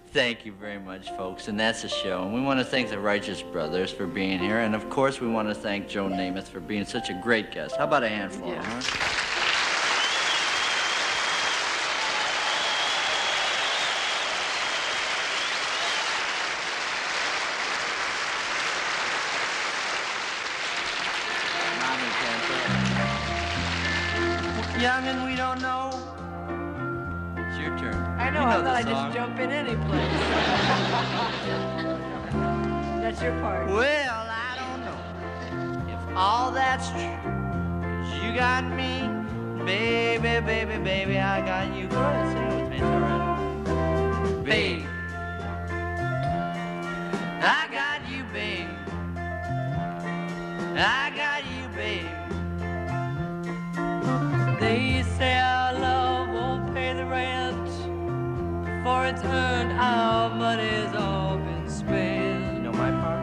Thank you very much, folks, and that's the show. And we want to thank the Righteous Brothers for being here, and of course we want to thank Joe Namath for being such a great guest. How about a handful, huh? Young and we don't know. It's your turn. I know, I thought I'd just jump in any place. That's your part. Well, I don't know if all that's true. 'Cause you got me, baby, baby, baby, I got you. Go ahead, sing it with me, it's all right. Babe, I got you, babe. I got you, babe. They say our love won't pay the rent, for it's earned, our money's all been spent. You know my part?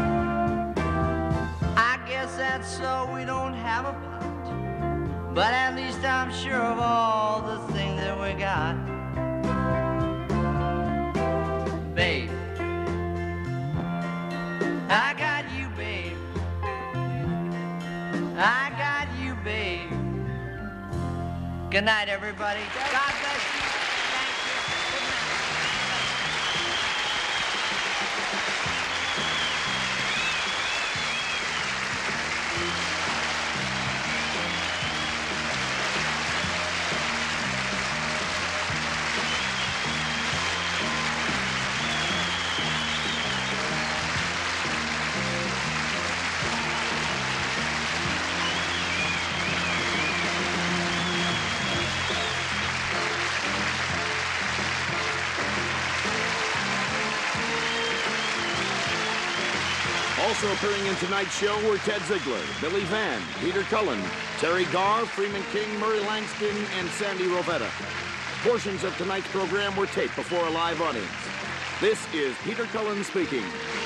I guess that's so we don't have a pot. But at least I'm sure of all the things that we got. Babe, I got you, babe. I got you, babe. Good night, everybody. God bless you. Thank you. Good night. Also appearing in tonight's show were Ted Ziegler, Billy Vann, Peter Cullen, Terry Garr, Freeman King, Murray Langston, and Sandy Rovetta. Portions of tonight's program were taped before a live audience. This is Peter Cullen speaking.